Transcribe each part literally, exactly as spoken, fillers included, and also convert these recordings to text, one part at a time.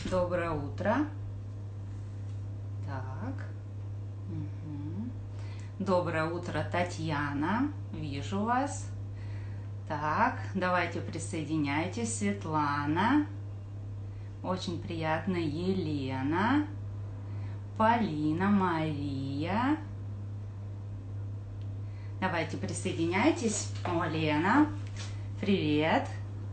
Доброе утро. Так. Мгм. Доброе утро, Татьяна. Вижу вас. Так, давайте присоединяйтесь. Светлана. Очень приятно. Елена. Полина, Мария. Давайте присоединяйтесь. О, Лена. Привет.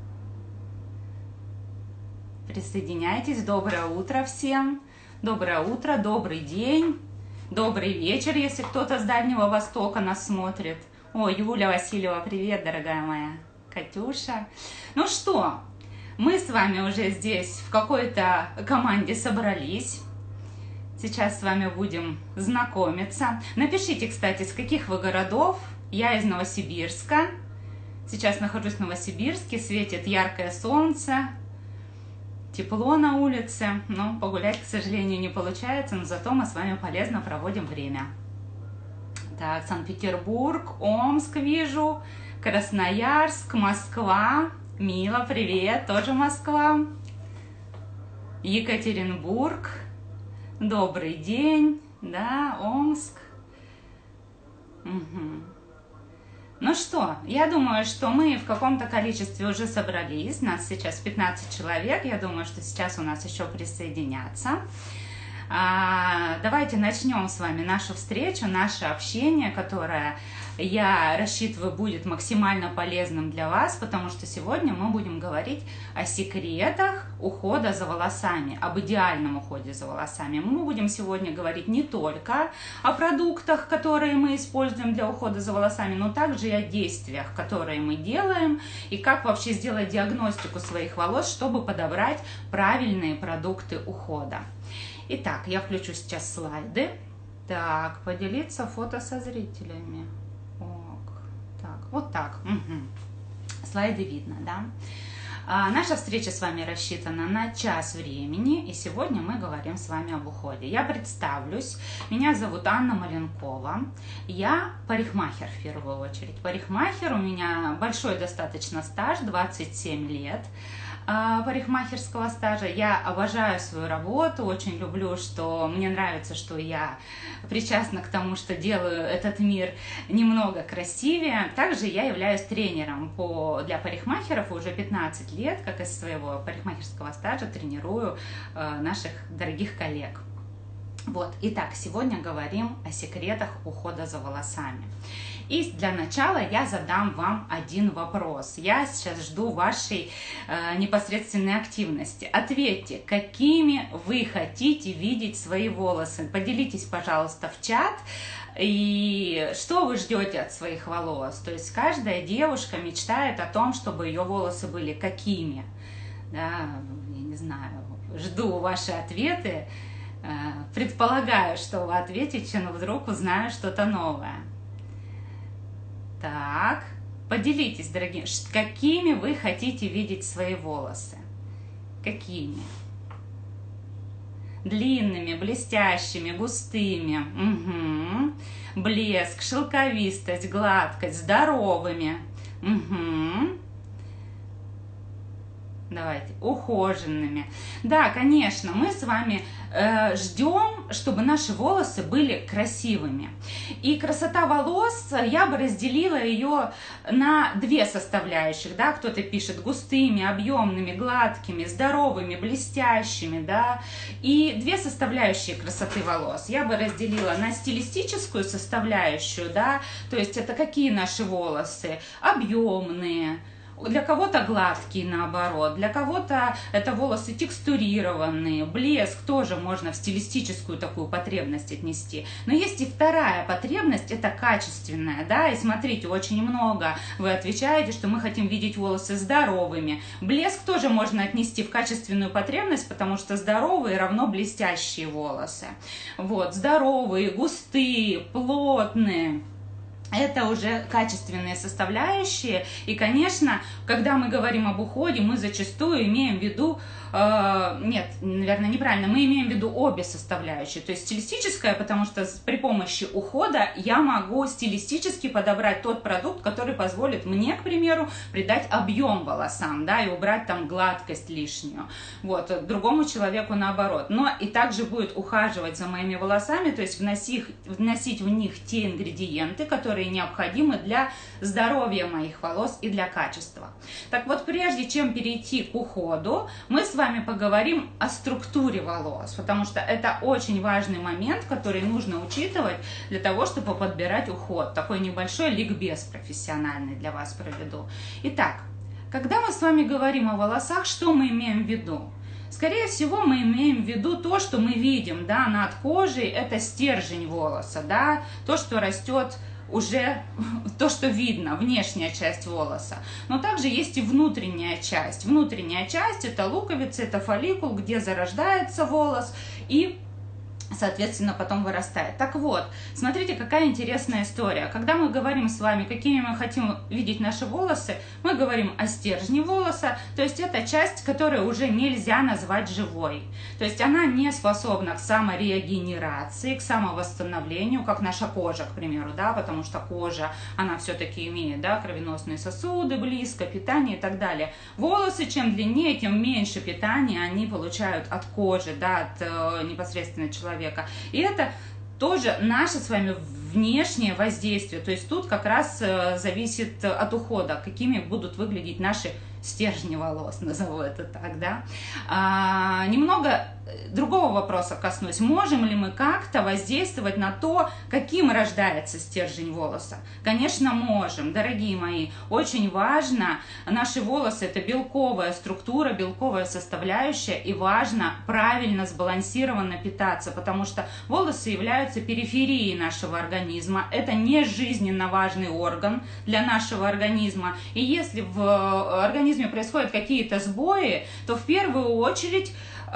Присоединяйтесь. Доброе утро всем. Доброе утро, добрый день, добрый вечер, если кто-то с Дальнего Востока нас смотрит. О, Юля Васильева, привет, дорогая моя. Катюша. Ну что, мы с вами уже здесь в какой-то команде собрались. Сейчас с вами будем знакомиться. Напишите, кстати, с каких вы городов. Я из Новосибирска. Сейчас нахожусь в Новосибирске, светит яркое солнце. Тепло на улице, но погулять, к сожалению, не получается, но зато мы с вами полезно проводим время. Так, Санкт-Петербург, Омск вижу, Красноярск, Москва. Мила, привет, тоже Москва. Екатеринбург, добрый день, да, Омск. Угу. Ну что, я думаю, что мы в каком-то количестве уже собрались. Нас сейчас пятнадцать человек. Я думаю, что сейчас у нас еще присоединятся. А, давайте начнем с вами нашу встречу, наше общение, которое, я рассчитываю, будет максимально полезным для вас, потому что сегодня мы будем говорить о секретах ухода за волосами, об идеальном уходе за волосами. Мы будем сегодня говорить не только о продуктах, которые мы используем для ухода за волосами, но также и о действиях, которые мы делаем, и как вообще сделать диагностику своих волос, чтобы подобрать правильные продукты ухода. Итак, я включу сейчас слайды. Так, поделиться фото со зрителями. Ок. Так, вот так. Угу. Слайды видно, да? А, наша встреча с вами рассчитана на час времени, и сегодня мы говорим с вами об уходе. Я представлюсь. Меня зовут Анна Маленкова. Я парикмахер в первую очередь. Парикмахер, у меня большой достаточно стаж, двадцать семь лет. Парикмахерского стажа. Я обожаю свою работу, очень люблю, что мне нравится, что я причастна к тому, что делаю этот мир немного красивее. Также я являюсь тренером по, для парикмахеров, уже пятнадцать лет, как из своего парикмахерского стажа тренирую э, наших дорогих коллег. Вот, итак, сегодня говорим о секретах ухода за волосами. И для начала я задам вам один вопрос. Я сейчас жду вашей э, непосредственной активности. Ответьте, какими вы хотите видеть свои волосы. Поделитесь, пожалуйста, в чат. И что вы ждете от своих волос? То есть каждая девушка мечтает о том, чтобы ее волосы были какими. Да, я не знаю, жду ваши ответы. Э, предполагаю, что вы ответите, но вдруг узнаю что-то новое. Так, поделитесь, дорогие, какими вы хотите видеть свои волосы? Какими? Длинными, блестящими, густыми. Угу. Блеск, шелковистость, гладкость, здоровыми. Угу. Давайте, ухоженными. Да, конечно, мы с вами э, ждем, чтобы наши волосы были красивыми. И красота волос, я бы разделила ее на две составляющих. Да? Кто-то пишет густыми, объемными, гладкими, здоровыми, блестящими. Да? И две составляющие красоты волос. Я бы разделила на стилистическую составляющую. Да? То есть это какие наши волосы? Объемные. Для кого-то гладкие, наоборот, для кого-то это волосы текстурированные, блеск тоже можно в стилистическую такую потребность отнести. Но есть и вторая потребность, это качественная, да, и смотрите, очень много вы отвечаете, что мы хотим видеть волосы здоровыми. Блеск тоже можно отнести в качественную потребность, потому что здоровые равно блестящие волосы. Вот, здоровые, густые, плотные. Это уже качественные составляющие. И, конечно, когда мы говорим об уходе, мы зачастую имеем в виду, э, нет, наверное, неправильно, мы имеем в виду обе составляющие. То есть стилистическая, потому что при помощи ухода я могу стилистически подобрать тот продукт, который позволит мне, к примеру, придать объем волосам, да, и убрать там гладкость лишнюю. Вот, другому человеку наоборот. Но и также будет ухаживать за моими волосами, то есть вносить, вносить в них те ингредиенты, которые необходимы для здоровья моих волос и для качества. Так вот, прежде чем перейти к уходу, мы с вами поговорим о структуре волос, потому что это очень важный момент, который нужно учитывать для того, чтобы подбирать уход. Такой небольшой ликбез профессиональный для вас проведу. Итак, когда мы с вами говорим о волосах, что мы имеем в виду? Скорее всего, мы имеем в виду то, что мы видим, да, над кожей, это стержень волоса, да, то, что растет уже, то, что видно, внешняя часть волоса. Но также есть и внутренняя часть. Внутренняя часть – это луковица, это фолликул, где зарождается волос и, соответственно, потом вырастает. Так вот, смотрите, какая интересная история. Когда мы говорим с вами, какими мы хотим видеть наши волосы, мы говорим о стержне волоса, то есть это часть, которую уже нельзя назвать живой. То есть она не способна к саморегенерации, к самовосстановлению, как наша кожа, к примеру, да, потому что кожа, она все-таки имеет, да, кровеносные сосуды, близко, питание и так далее. Волосы, чем длиннее, тем меньше питания они получают от кожи, да, от э, непосредственно человека. И это тоже наше с вами внешнее воздействие. То есть тут как раз зависит от ухода, какими будут выглядеть наши стержни волос, назову это так, да. А, немного другого вопроса коснусь. Можем ли мы как-то воздействовать на то, каким рождается стержень волоса? Конечно, можем, дорогие мои. Очень важно, наши волосы – это белковая структура, белковая составляющая, и важно правильно, сбалансированно питаться, потому что волосы являются периферией нашего организма. Это не жизненно важный орган для нашего организма. И если в организме происходят какие-то сбои, то в первую очередь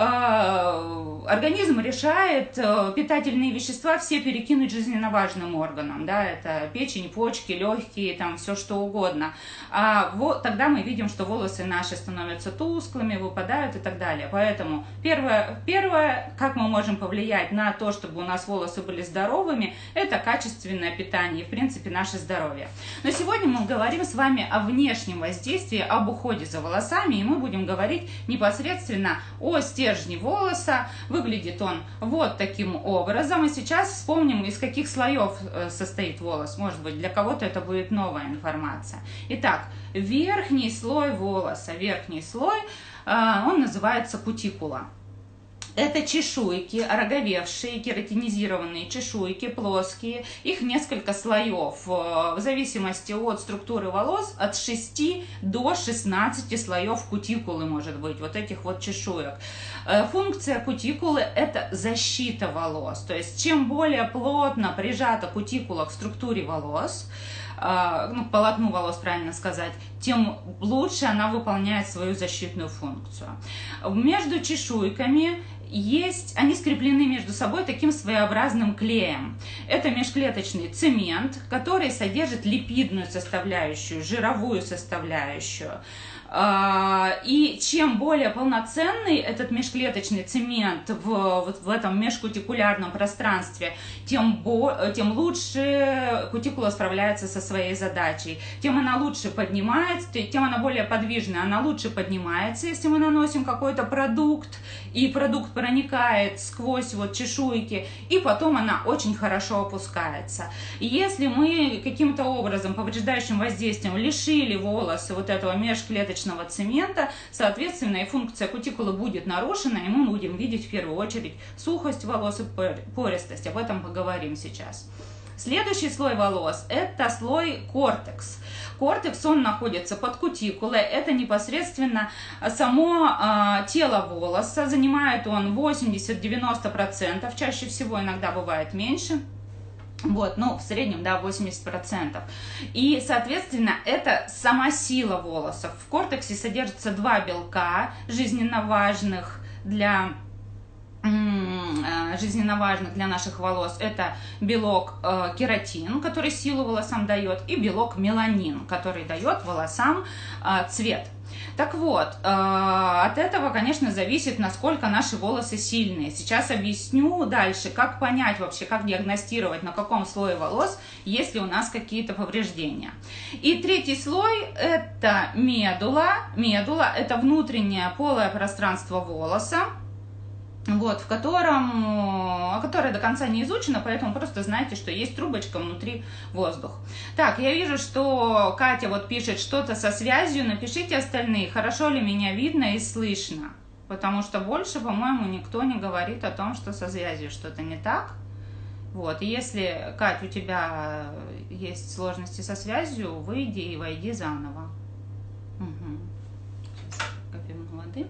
организм решает питательные вещества все перекинуть жизненно важным органам, да, это печень, почки, легкие, там все что угодно. А вот тогда мы видим, что волосы наши становятся тусклыми, выпадают и так далее. Поэтому первое, первое, как мы можем повлиять на то, чтобы у нас волосы были здоровыми, это качественное питание и, в принципе, наше здоровье. Но сегодня мы говорим с вами о внешнем воздействии, об уходе за волосами, и мы будем говорить непосредственно о стержне волоса. Выглядит он вот таким образом. И сейчас вспомним, из каких слоев состоит волос. Может быть, для кого-то это будет новая информация. Итак, верхний слой волоса, верхний слой, он называется кутикула. Это чешуйки, ороговевшие, кератинизированные чешуйки, плоские. Их несколько слоев. В зависимости от структуры волос, от шести до шестнадцати слоев кутикулы может быть, вот этих вот чешуек. Функция кутикулы – это защита волос. То есть, чем более плотно прижата кутикула к структуре волос, ну, к полотну волос, правильно сказать, тем лучше она выполняет свою защитную функцию. Между чешуйками есть, они скреплены между собой таким своеобразным клеем. Это межклеточный цемент, который содержит липидную составляющую, жировую составляющую. И чем более полноценный этот межклеточный цемент в, вот в этом межкутикулярном пространстве, тем, бо, тем лучше кутикула справляется со своей задачей, тем она лучше поднимается, тем она более подвижная, она лучше поднимается, если мы наносим какой-то продукт, и продукт проникает сквозь вот чешуйки, и потом она очень хорошо опускается. И если мы каким-то образом, повреждающим воздействием, лишили волосы вот этого межклеточного цемента, соответственно, и функция кутикулы будет нарушена, и мы будем видеть в первую очередь сухость волос и пористость. Об этом поговорим сейчас. Следующий слой волос – это слой кортекс. Кортекс, он находится под кутикулой, это непосредственно само э, тело волоса, занимает он восемьдесят-девяносто процентов, чаще всего иногда бывает меньше. Вот, ну, в среднем, да, восемьдесят процентов. И, соответственно, это сама сила волосов. В кортексе содержатся два белка, жизненно важных для жизненно важных для наших волос. Это белок э, кератин, который силу волосам дает, и белок меланин, который дает волосам э, цвет. Так вот, э, от этого, конечно, зависит, насколько наши волосы сильные. Сейчас объясню дальше, как понять вообще, как диагностировать, на каком слое волос, есть ли у нас какие-то повреждения. И третий слой – это медула. Медула – это внутреннее полое пространство волоса, вот, в котором, которое до конца не изучено, поэтому просто знайте, что есть трубочка, внутри воздух. Так, я вижу, что Катя вот пишет что-то со связью, напишите остальные, хорошо ли меня видно и слышно, потому что больше, по-моему, никто не говорит о том, что со связью что-то не так. Вот, и если, Кать, у тебя есть сложности со связью, выйди и войди заново. Угу. Сейчас капельну воды.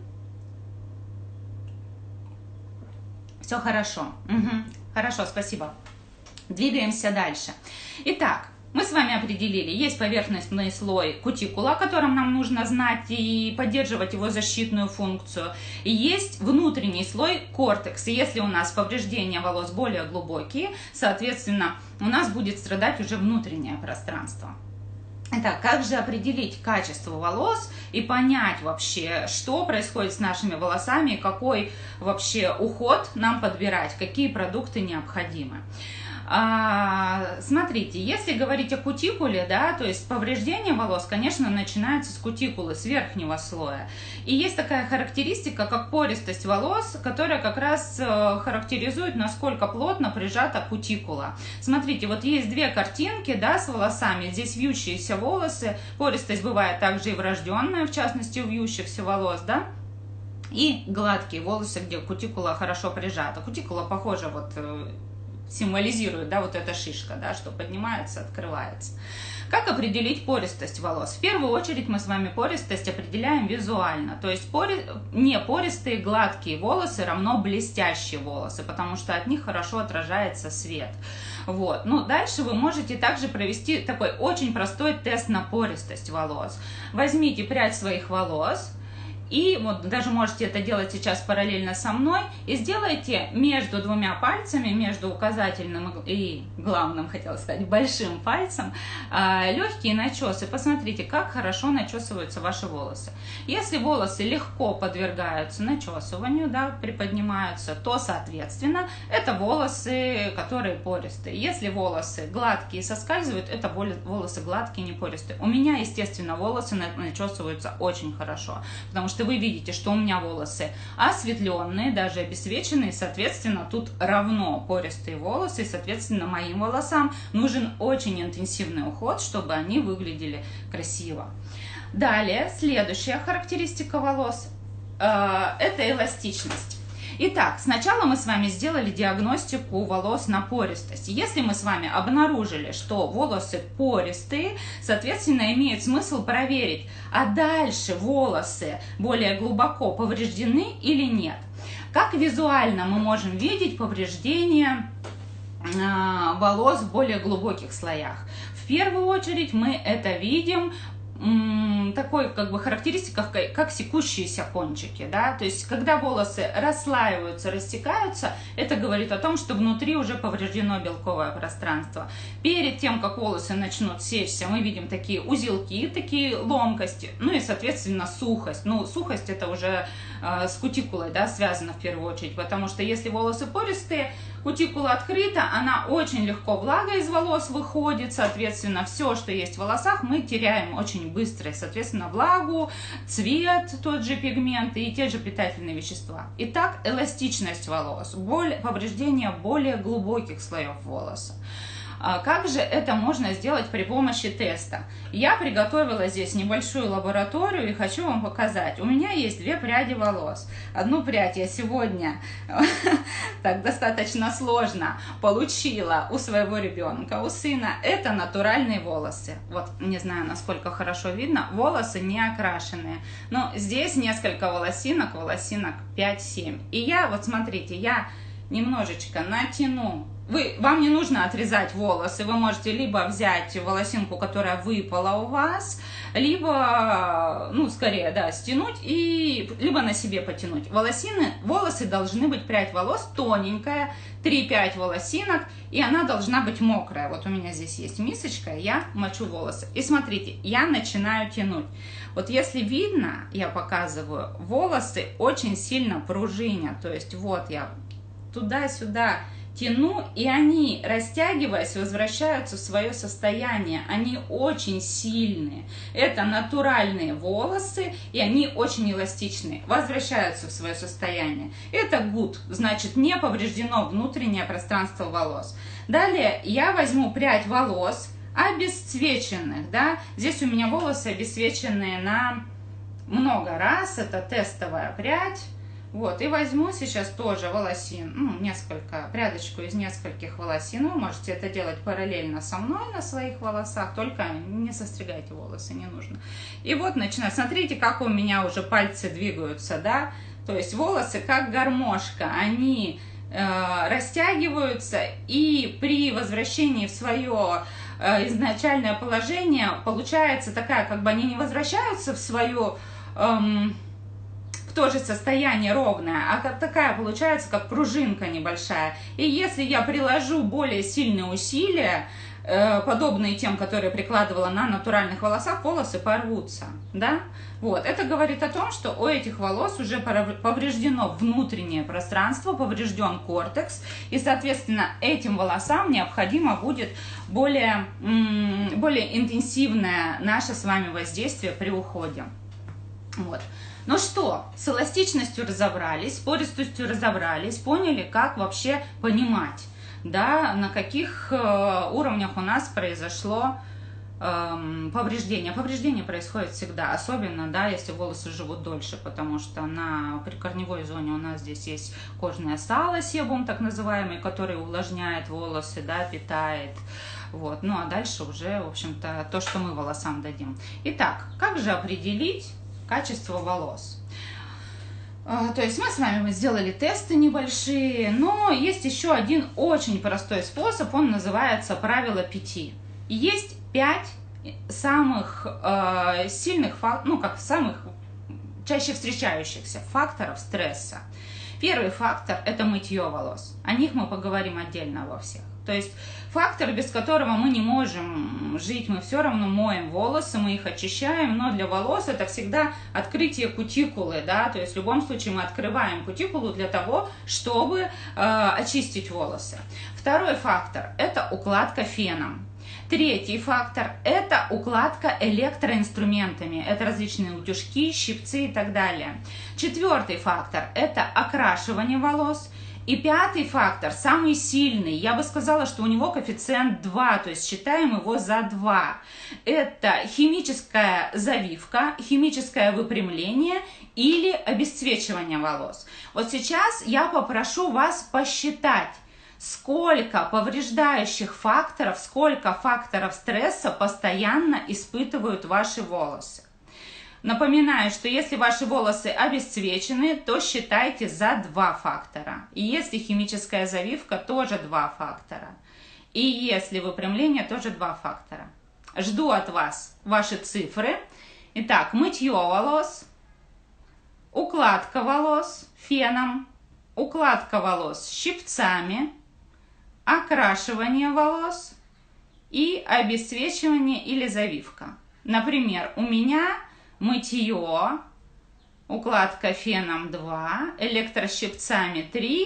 Все хорошо. Угу. Хорошо, спасибо. Двигаемся дальше. Итак, мы с вами определили, есть поверхностный слой кутикула, о котором нам нужно знать и поддерживать его защитную функцию. И есть внутренний слой кортекс. И если у нас повреждения волос более глубокие, соответственно, у нас будет страдать уже внутреннее пространство. Итак, как же определить качество волос и понять вообще, что происходит с нашими волосами, и какой вообще уход нам подбирать, какие продукты необходимы. А, смотрите, если говорить о кутикуле, да, то есть повреждение волос, конечно, начинается с кутикулы, с верхнего слоя. И есть такая характеристика, как пористость волос, которая как раз характеризует, насколько плотно прижата кутикула. Смотрите, вот есть две картинки, да, с волосами. Здесь вьющиеся волосы, пористость бывает также и врожденная, в частности, у вьющихся волос, да. И гладкие волосы, где кутикула хорошо прижата. Кутикула похожа вот... символизирует, да, вот эта шишка, да, что поднимается, открывается. Как определить пористость волос? В первую очередь мы с вами пористость определяем визуально, то есть пори... не пористые гладкие волосы равно блестящие волосы, потому что от них хорошо отражается свет. Вот. Ну, дальше вы можете также провести такой очень простой тест на пористость волос. Возьмите прядь своих волос, и вот даже можете это делать сейчас параллельно со мной, и сделайте между двумя пальцами, между указательным и главным, хотела сказать, большим пальцем, легкие начесы. Посмотрите, как хорошо начесываются ваши волосы. Если волосы легко подвергаются начесыванию, да, приподнимаются, то, соответственно, это волосы, которые пористые. Если волосы гладкие соскальзывают, это волосы гладкие, не пористые. У меня, естественно, волосы начесываются очень хорошо, потому что вы видите, что у меня волосы осветленные, даже обесцвеченные, соответственно, тут равно пористые волосы, и, соответственно, моим волосам нужен очень интенсивный уход, чтобы они выглядели красиво. Далее, следующая характеристика волос э, – это эластичность. Итак, сначала мы с вами сделали диагностику волос на пористость. Если мы с вами обнаружили, что волосы пористые, соответственно, имеет смысл проверить, а дальше волосы более глубоко повреждены или нет. Как визуально мы можем видеть повреждения э, волос в более глубоких слоях? В первую очередь мы это видим такой как бы характеристика, как, как секущиеся кончики, да, то есть когда волосы расслаиваются, растекаются, это говорит о том, что внутри уже повреждено белковое пространство. Перед тем, как волосы начнут сечься, мы видим такие узелки, такие ломкости, ну и, соответственно, сухость. Ну, сухость это уже э, с кутикулой, да, связано в первую очередь, потому что если волосы пористые, кутикула открыта, она очень легко, влага из волос выходит, соответственно, все, что есть в волосах, мы теряем очень быстро, и, соответственно, влагу, цвет, тот же пигмент и те же питательные вещества. Итак, эластичность волос, более, повреждение более глубоких слоев волоса. Как же это можно сделать при помощи теста? Я приготовила здесь небольшую лабораторию и хочу вам показать. У меня есть две пряди волос. Одну прядь я сегодня, так достаточно сложно, получила у своего ребенка, у сына. Это натуральные волосы. Вот, не знаю, насколько хорошо видно, волосы не окрашенные. Но здесь несколько волосинок, волосинок пять-семь. И я, вот смотрите, я немножечко натяну. Вы, вам не нужно отрезать волосы, вы можете либо взять волосинку, которая выпала у вас, либо, ну, скорее, да, стянуть, и либо на себе потянуть. Волосины, волосы должны быть, прядь волос тоненькая, три-пять волосинок, и она должна быть мокрая. Вот у меня здесь есть мисочка, я мочу волосы. И смотрите, я начинаю тянуть. Вот если видно, я показываю, волосы очень сильно пружинят. То есть вот я туда-сюда тяну, и они, растягиваясь, возвращаются в свое состояние. Они очень сильные. Это натуральные волосы, и они очень эластичные. Возвращаются в свое состояние. Это good, значит, не повреждено внутреннее пространство волос. Далее я возьму прядь волос, обесцвеченных, да. Здесь у меня волосы обесцвеченные на много раз. Это тестовая прядь. Вот, и возьму сейчас тоже волосин, ну, несколько, прядочку из нескольких волосин. Вы можете это делать параллельно со мной на своих волосах, только не состригайте волосы, не нужно. И вот начинаю, смотрите, как у меня уже пальцы двигаются, да, то есть волосы как гармошка, они э, растягиваются, и при возвращении в свое э, изначальное положение получается такая, как бы они не возвращаются в свое... Эм, тоже состояние ровное, а как такая получается, как пружинка небольшая. И если я приложу более сильные усилия, э, подобные тем, которые прикладывала на натуральных волосах, волосы порвутся, да? Вот, это говорит о том, что у этих волос уже повреждено внутреннее пространство, поврежден кортекс, и, соответственно, этим волосам необходимо будет более, более интенсивное наше с вами воздействие при уходе. Вот. Ну что, с эластичностью разобрались, с пористостью разобрались, поняли, как вообще понимать, да, на каких э, уровнях у нас произошло э, повреждение. Повреждение происходит всегда, особенно, да, если волосы живут дольше, потому что на прикорневой зоне у нас здесь есть кожное сало, себум так называемый, который увлажняет волосы, да, питает. Вот. Ну а дальше уже, в общем-то, то, что мы волосам дадим. Итак, как же определить качество волос? То есть мы с вами сделали тесты небольшие, но есть еще один очень простой способ, он называется правило пяти. Есть пять самых э, сильных, ну как самых чаще встречающихся факторов стресса. Первый фактор – это мытье волос. О них мы поговорим отдельно во всех. То есть фактор, без которого мы не можем жить, мы все равно моем волосы, мы их очищаем, но для волос это всегда открытие кутикулы, да, то есть в любом случае мы открываем кутикулу для того, чтобы э, очистить волосы. Второй фактор – это укладка феном. Третий фактор – это укладка электроинструментами. Это различные утюжки, щипцы и так далее. Четвертый фактор – это окрашивание волос. И пятый фактор, самый сильный, я бы сказала, что у него коэффициент два, то есть считаем его за два. Это химическая завивка, химическое выпрямление или обесцвечивание волос. Вот сейчас я попрошу вас посчитать, сколько повреждающих факторов, сколько факторов стресса постоянно испытывают ваши волосы. Напоминаю, что если ваши волосы обесцвечены, то считайте за два фактора. И если химическая завивка, тоже два фактора. И если выпрямление, тоже два фактора. Жду от вас ваши цифры. Итак, мытье волос, укладка волос феном, укладка волос щипцами, окрашивание волос и обесцвечивание или завивка. Например, у меня мытье, укладка феном два, электрощипцами три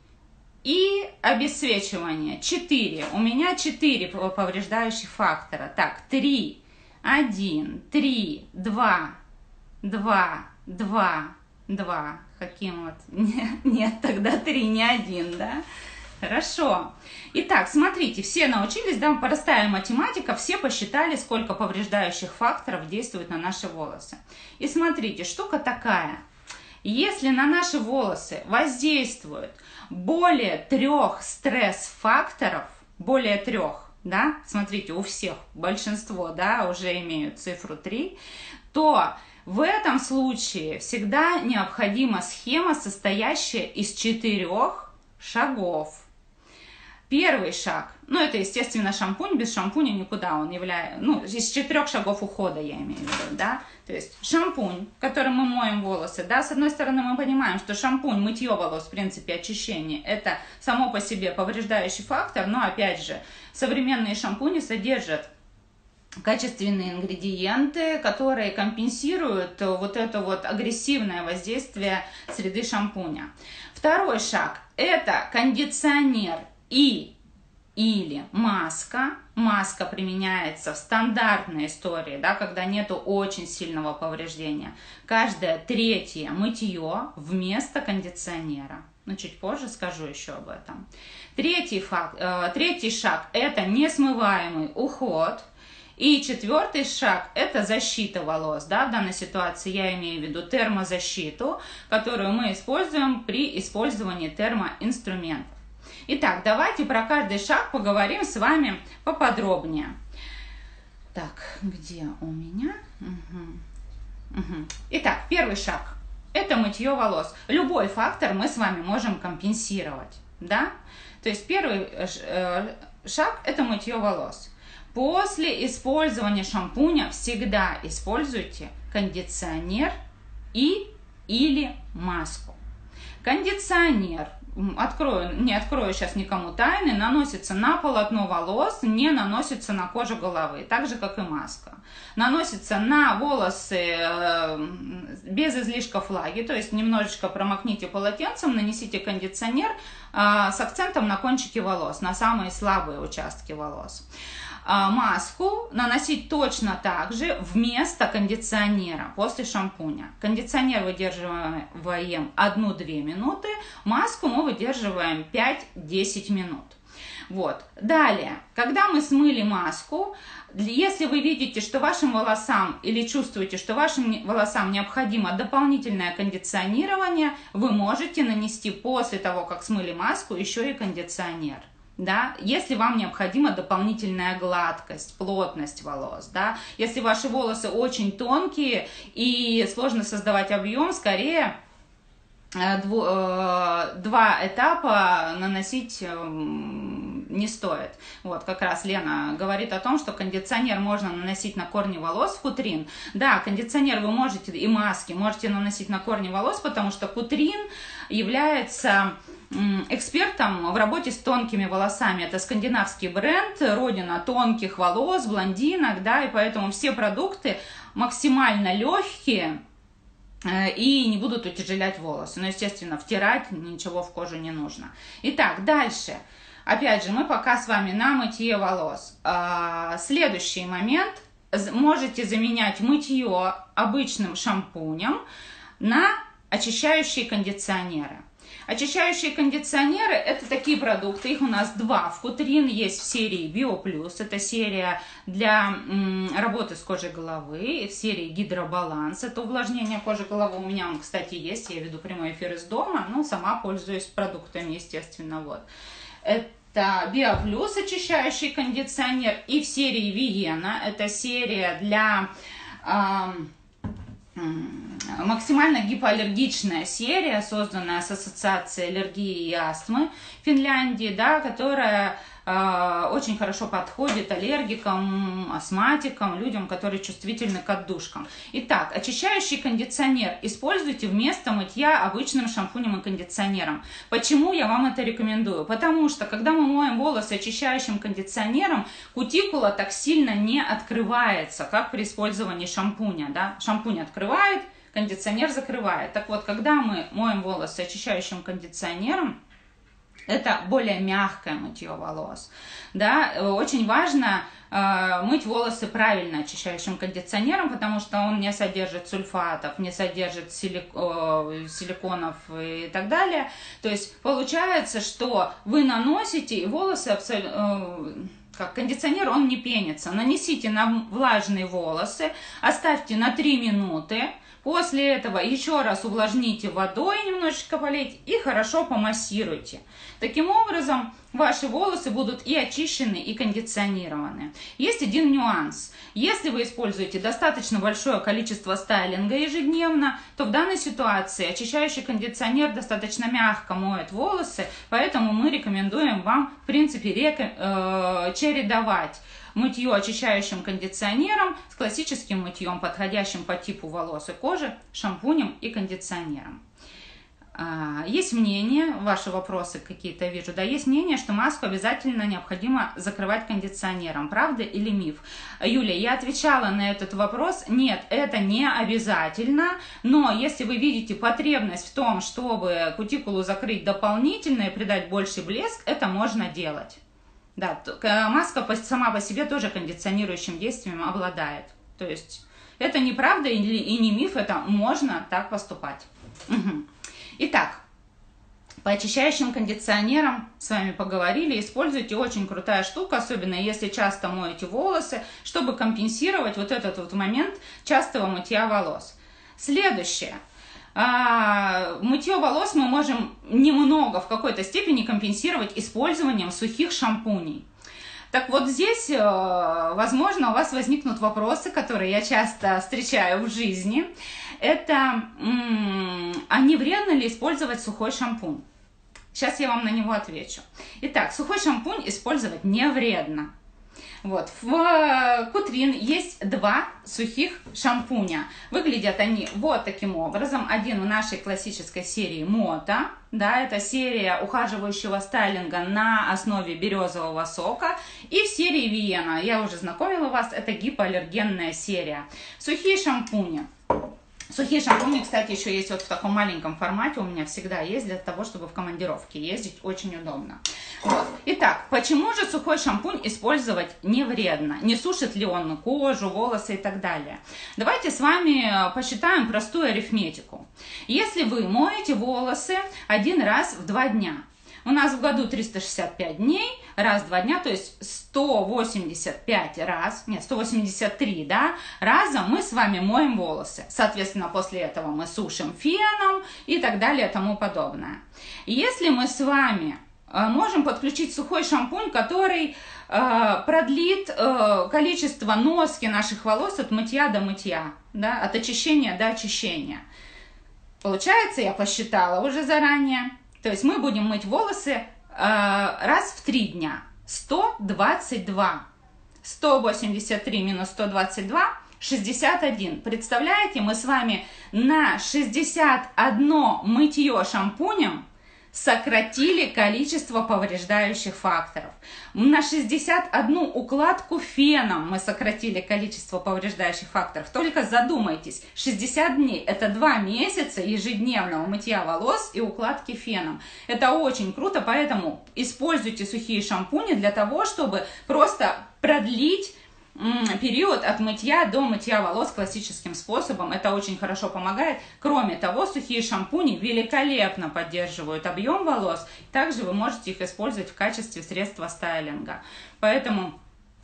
и обесцвечивание четыре. У меня четыре повреждающих фактора. Так, три, один, три, два, два, два, два. Каким вот? Нет, нет, тогда три, не один, да? Хорошо. Итак, смотрите, все научились, да, простая математика, все посчитали, сколько повреждающих факторов действует на наши волосы. И смотрите, штука такая. Если на наши волосы воздействует более трех стресс-факторов, более трех, да, смотрите, у всех большинство, да, уже имеют цифру три, то в этом случае всегда необходима схема, состоящая из четырех шагов. Первый шаг, ну это, естественно, шампунь, без шампуня никуда, он является, ну, из четырех шагов ухода, я имею в виду, да, то есть шампунь, которым мы моем волосы, да, с одной стороны мы понимаем, что шампунь, мытье волос, в принципе, очищение, это само по себе повреждающий фактор, но, опять же, современные шампуни содержат качественные ингредиенты, которые компенсируют вот это вот агрессивное воздействие среды шампуня. Второй шаг – это кондиционер и или маска. Маска применяется в стандартной истории, да, когда нету очень сильного повреждения. Каждое третье мытье вместо кондиционера. Но чуть позже скажу еще об этом. Третий, факт, э, третий шаг – это несмываемый уход. И четвертый шаг – это защита волос. Да? В данной ситуации я имею в виду термозащиту, которую мы используем при использовании термоинструментов. Итак, давайте про каждый шаг поговорим с вами поподробнее. Так, где у меня? Угу. Угу. Итак, первый шаг – это мытье волос. Любой фактор мы с вами можем компенсировать. Да? То есть первый шаг – это мытье волос. После использования шампуня всегда используйте кондиционер и или маску. Кондиционер, открою, не открою сейчас никому тайны, наносится на полотно волос, не наносится на кожу головы, так же как и маска. Наносится на волосы без излишков влаги, то есть немножечко промокните полотенцем, нанесите кондиционер с акцентом на кончики волос, на самые слабые участки волос. Маску наносить точно так же вместо кондиционера после шампуня. Кондиционер выдерживаем одну-две минуты, маску мы выдерживаем пять-десять минут. Вот. Далее, когда мы смыли маску, если вы видите, что вашим волосам или чувствуете, что вашим волосам необходимо дополнительное кондиционирование, вы можете нанести после того, как смыли маску, еще и кондиционер. Да, если вам необходима дополнительная гладкость, плотность волос, да, если ваши волосы очень тонкие и сложно создавать объем, скорее два этапа наносить не стоит. Вот, как раз Лена говорит о том, что кондиционер можно наносить на корни волос, кутрин. Да, кондиционер вы можете и маски можете наносить на корни волос, потому что кутрин является экспертом в работе с тонкими волосами. Это скандинавский бренд, родина тонких волос, блондинок, да, и поэтому все продукты максимально легкие и не будут утяжелять волосы. Но, естественно, втирать ничего в кожу не нужно. Итак, дальше. Опять же, мы пока с вами на мытье волос. Следующий момент. Можете заменять мытье обычным шампунем на очищающие кондиционеры. Очищающие кондиционеры – это такие продукты, их у нас два. В Кутрин есть в серии BioPlus, это серия для м, работы с кожей головы, в серии Гидробаланс, это увлажнение кожи головы. У меня он, кстати, есть, я веду прямой эфир из дома, но сама пользуюсь продуктами, естественно. Вот. Это BioPlus, очищающий кондиционер, и в серии Виена, это серия для... Э, максимально гипоаллергичная серия, созданная с Ассоциацией аллергии и астмы Финляндии, да, которая э, очень хорошо подходит аллергикам, астматикам, людям, которые чувствительны к отдушкам. Итак, очищающий кондиционер используйте вместо мытья обычным шампунем и кондиционером. Почему я вам это рекомендую? Потому что, когда мы моем волосы очищающим кондиционером, кутикула так сильно не открывается, как при использовании шампуня. Да? Шампунь открывает, кондиционер закрывает. Так вот, когда мы моем волосы очищающим кондиционером, это более мягкое мытье волос. Да? Очень важно э, мыть волосы правильно очищающим кондиционером, потому что он не содержит сульфатов, не содержит силик, э, силиконов и так далее. То есть получается, что вы наносите, и волосы абсолютно... Э, как кондиционер, он не пенится. Нанесите на влажные волосы, оставьте на три минуты. После этого еще раз увлажните водой, немножечко полейте и хорошо помассируйте. Таким образом, ваши волосы будут и очищены, и кондиционированы. Есть один нюанс. Если вы используете достаточно большое количество стайлинга ежедневно, то в данной ситуации очищающий кондиционер достаточно мягко моет волосы, поэтому мы рекомендуем вам, в принципе, реком... э, чередовать мытье очищающим кондиционером с классическим мытьем, подходящим по типу волос и кожи, шампунем и кондиционером. Есть мнение, ваши вопросы какие-то вижу, да, есть мнение, что маску обязательно необходимо закрывать кондиционером. Правда или миф? Юлия, я отвечала на этот вопрос. Нет, это не обязательно, но если вы видите потребность в том, чтобы кутикулу закрыть дополнительно и придать больший блеск, это можно делать. Да, маска сама по себе тоже кондиционирующим действием обладает. То есть это не правда и не миф, это можно так поступать. Угу. Итак, по очищающим кондиционерам с вами поговорили. Используйте, очень крутая штука, особенно если часто моете волосы, чтобы компенсировать вот этот вот момент частого мытья волос. Следующее. Мытье волос мы можем немного, в какой-то степени компенсировать использованием сухих шампуней. Так вот здесь, возможно, у вас возникнут вопросы, которые я часто встречаю в жизни. Это, а не вредно ли использовать сухой шампунь? Сейчас я вам на него отвечу. Итак, сухой шампунь использовать не вредно. Вот. В Кутрин есть два сухих шампуня. Выглядят они вот таким образом. Один в нашей классической серии Мото. Да, это серия ухаживающего стайлинга на основе березового сока. И в серии Виена, я уже знакомила вас, это гипоаллергенная серия. Сухие шампуни. Сухие шампуни, кстати, еще есть вот в таком маленьком формате, у меня всегда есть, для того, чтобы в командировке ездить, очень удобно. Вот. Итак, почему же сухой шампунь использовать не вредно? Не сушит ли он кожу, волосы и так далее? Давайте с вами посчитаем простую арифметику. Если вы моете волосы один раз в два дня, у нас в году триста шестьдесят пять дней, раз в два дня, то есть сто восемьдесят пять раз, нет, сто восемьдесят три, да, раза мы с вами моем волосы. Соответственно, после этого мы сушим феном и так далее и тому подобное. Если мы с вами можем подключить сухой шампунь, который э, продлит э, количество носки наших волос от мытья до мытья, да, от очищения до очищения. Получается, я посчитала уже заранее. То есть мы будем мыть волосы э, раз в три дня. сто двадцать два. сто восемьдесят три минус сто двадцать два, шестьдесят один. Представляете, мы с вами на шестьдесят одно мытье шампунем сократили количество повреждающих факторов. На шестьдесят одну укладку феном мы сократили количество повреждающих факторов. Только задумайтесь, шестьдесят дней – это два месяца ежедневного мытья волос и укладки феном. Это очень круто, поэтому используйте сухие шампуни для того, чтобы просто продлить период от мытья до мытья волос классическим способом. Это очень хорошо помогает. Кроме того, сухие шампуни великолепно поддерживают объем волос. Также вы можете их использовать в качестве средства стайлинга. Поэтому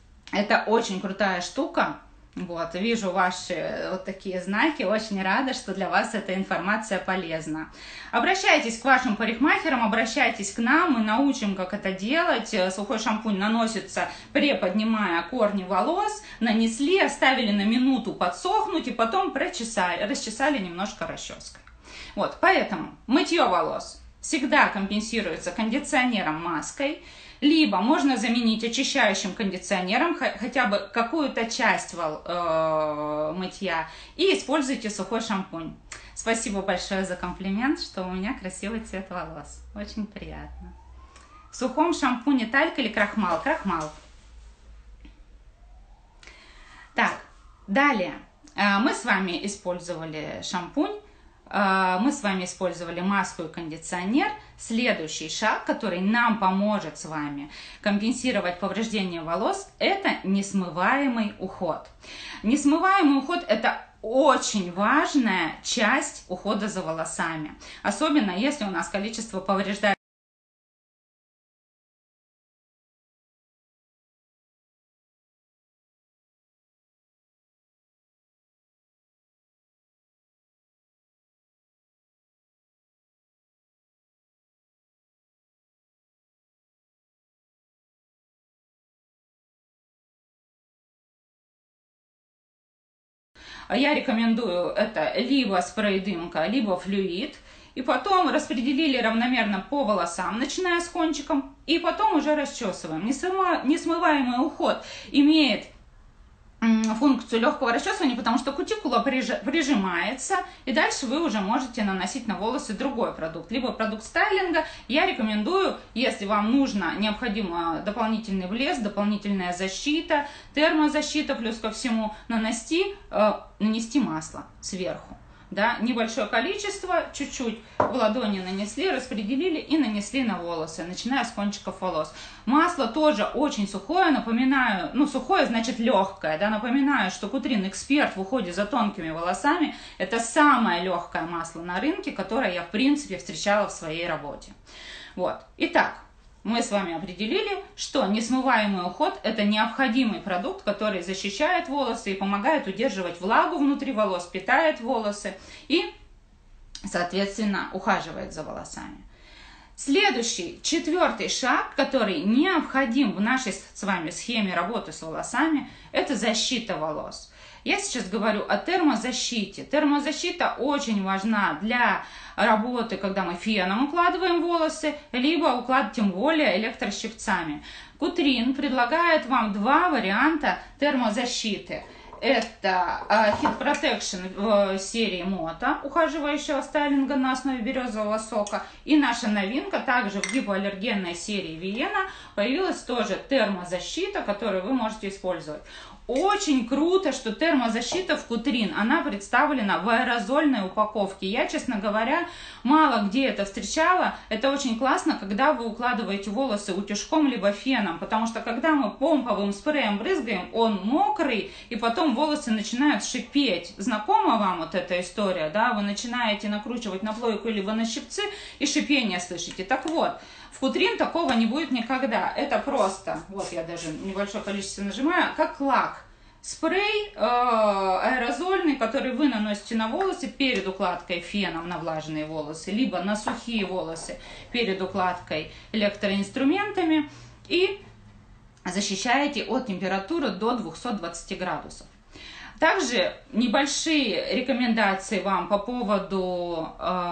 это очень крутая штука. Вот, вижу ваши вот такие знаки, очень рада, что для вас эта информация полезна. Обращайтесь к вашим парикмахерам, обращайтесь к нам, мы научим, как это делать. Сухой шампунь наносится, приподнимая корни волос, нанесли, оставили на минуту подсохнуть и потом прочесали, расчесали немножко расческой. Вот, поэтому мытье волос всегда компенсируется кондиционером, маской. Либо можно заменить очищающим кондиционером хотя бы какую-то часть э, мытья и используйте сухой шампунь. Спасибо большое за комплимент, что у меня красивый цвет волос. Очень приятно. В сухом шампуне тальк или крахмал? Крахмал. Так, далее. Мы с вами использовали шампунь. Мы с вами использовали маску и кондиционер. Следующий шаг, который нам поможет с вами компенсировать повреждение волос, это несмываемый уход. Несмываемый уход – это очень важная часть ухода за волосами. Особенно если у нас количество повреждающих Я рекомендую это либо спрей-дымка, либо флюид. И потом распределили равномерно по волосам, начиная с кончиком, и потом уже расчесываем. Несмываемый уход имеет функцию легкого расчесывания, потому что кутикула прижимается, и дальше вы уже можете наносить на волосы другой продукт, либо продукт стайлинга. Я рекомендую, если вам нужно, необходимо дополнительный блеск, дополнительная защита, термозащита, плюс ко всему нанести, э, нанести масло сверху. Да, небольшое количество, чуть-чуть в ладони нанесли, распределили и нанесли на волосы, начиная с кончиков волос. Масло тоже очень сухое, напоминаю, ну сухое значит легкое, да, напоминаю, что Кутрин эксперт в уходе за тонкими волосами. Это самое легкое масло на рынке, которое я в принципе встречала в своей работе. Вот, итак. Мы с вами определили, что несмываемый уход – это необходимый продукт, который защищает волосы и помогает удерживать влагу внутри волос, питает волосы и, соответственно, ухаживает за волосами. Следующий, четвертый шаг, который необходим в нашей с вами схеме работы с волосами, это защита волос. Я сейчас говорю о термозащите. Термозащита очень важна для работы, когда мы феном укладываем волосы, либо уклад, тем более электрощипцами. Кутрин предлагает вам два варианта термозащиты. Это Heat Protection в серии Moto, ухаживающего стайлинга на основе березового сока. И наша новинка, также в гипоаллергенной серии Виена, появилась тоже термозащита, которую вы можете использовать. Очень круто, что термозащита в Кутрин, она представлена в аэрозольной упаковке. Я, честно говоря, мало где это встречала. Это очень классно, когда вы укладываете волосы утюжком либо феном, потому что когда мы помповым спреем брызгаем, он мокрый, и потом волосы начинают шипеть. Знакома вам вот эта история, да? Вы начинаете накручивать на плойку либо на щипцы, и шипение слышите. Так вот, в Кутрин такого не будет никогда. Это просто, вот я даже небольшое количество нажимаю, как лак. Спрей э, аэрозольный, который вы наносите на волосы перед укладкой феном на влажные волосы, либо на сухие волосы перед укладкой электроинструментами, и защищаете от температуры до двухсот двадцати градусов. Также небольшие рекомендации вам по поводу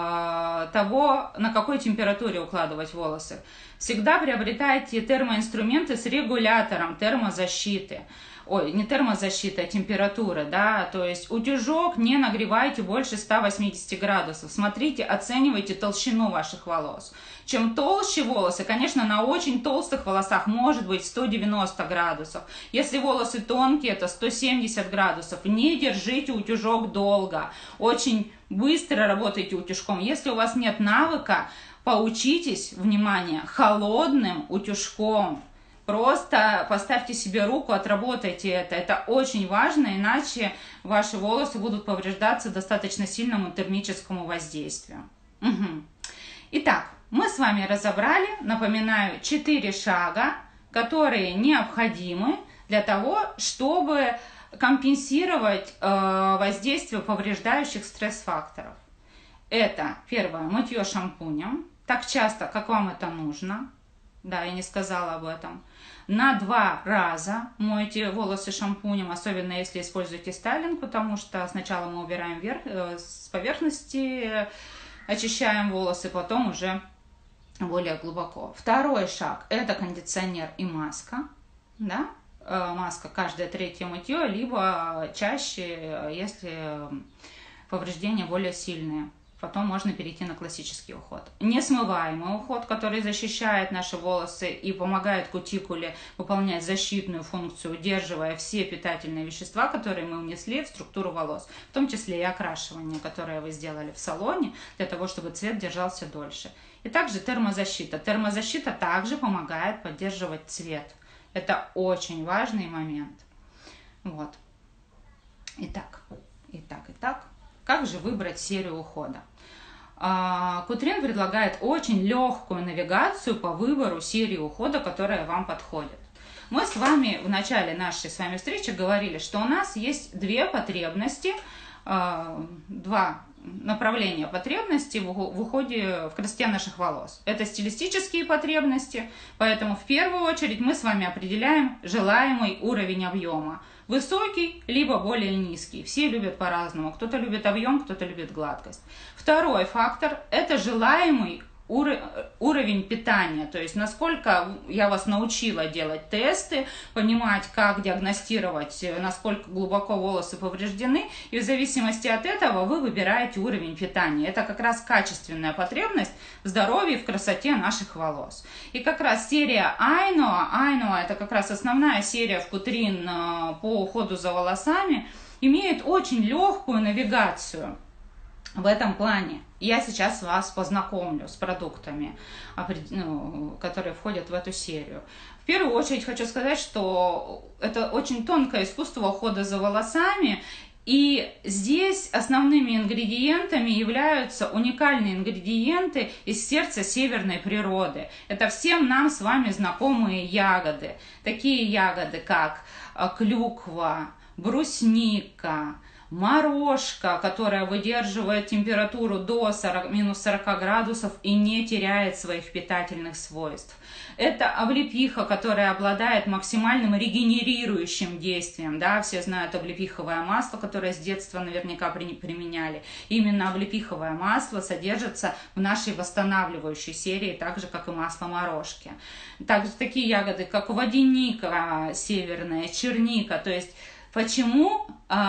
э, того, на какой температуре укладывать волосы. Всегда приобретайте термоинструменты с регулятором термозащиты. Ой, не термозащита, а температура, да, то есть утюжок не нагревайте больше ста восьмидесяти градусов. Смотрите, оценивайте толщину ваших волос. Чем толще волосы, конечно, на очень толстых волосах может быть сто девяносто градусов. Если волосы тонкие, это сто семьдесят градусов. Не держите утюжок долго. Очень быстро работайте утюжком. Если у вас нет навыка, поучитесь, внимание, холодным утюжком. Просто поставьте себе руку, отработайте это. Это очень важно, иначе ваши волосы будут повреждаться достаточно сильному термическому воздействию. Угу. Итак, мы с вами разобрали, напоминаю, четыре шага, которые необходимы для того, чтобы компенсировать э, воздействие повреждающих стресс-факторов. Это первое, мытье шампунем, так часто, как вам это нужно. Да, я не сказала об этом. На два раза мойте волосы шампунем, особенно если используете стайлинг, потому что сначала мы убираем вверх, э, с поверхности, очищаем волосы, потом уже более глубоко. Второй шаг – это кондиционер и маска. Да? Э, маска каждое третье мытье, либо чаще, если повреждения более сильные. Потом можно перейти на классический уход. Несмываемый уход, который защищает наши волосы и помогает кутикуле выполнять защитную функцию, удерживая все питательные вещества, которые мы внесли в структуру волос, в том числе и окрашивание, которое вы сделали в салоне, для того, чтобы цвет держался дольше. И также термозащита. Термозащита также помогает поддерживать цвет. Это очень важный момент. Вот. Итак, итак, итак. Как же выбрать серию ухода? Кутрин предлагает очень легкую навигацию по выбору серии ухода, которая вам подходит. Мы с вами в начале нашей с вами встречи говорили, что у нас есть две потребности, два направления потребностей в уходе, в красоте наших волос. Это стилистические потребности, поэтому в первую очередь мы с вами определяем желаемый уровень объема. высокий, либо более низкий. Все любят по-разному. Кто-то любит объем, кто-то любит гладкость. Второй фактор – это желаемый уровень питания, то есть насколько я вас научила делать тесты, понимать, как диагностировать, насколько глубоко волосы повреждены, и в зависимости от этого вы выбираете уровень питания. Это как раз качественная потребность в здоровье, в красоте наших волос. И как раз серия Айноа, Айноа это как раз основная серия в Кутрин по уходу за волосами, имеет очень легкую навигацию в этом плане. Я сейчас вас познакомлю с продуктами, которые входят в эту серию. В первую очередь хочу сказать, что это очень тонкое искусство ухода за волосами, и здесь основными ингредиентами являются уникальные ингредиенты из сердца северной природы. Это всем нам с вами знакомые ягоды. Такие ягоды, как клюква, брусника, морожка, которая выдерживает температуру до минус сорока градусов и не теряет своих питательных свойств. Это облепиха, которая обладает максимальным регенерирующим действием. Да? Все знают облепиховое масло, которое с детства наверняка применяли. Именно облепиховое масло содержится в нашей восстанавливающей серии, так же, как и масло морожки. Также такие ягоды, как водяника северная, черника, то есть почему